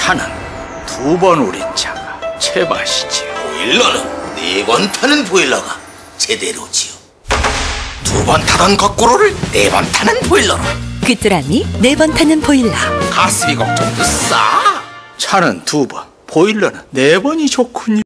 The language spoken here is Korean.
차는 2번 우린 차가 제맛이지요. 보일러는 4번 타는 보일러가 제대로지요. 2번 타던 거꾸로를 4번 타는 보일러로. 귀뚜라미 4번 타는 보일러. 가스비 걱정도 싸. 차는 2번, 보일러는 4번이 좋군요.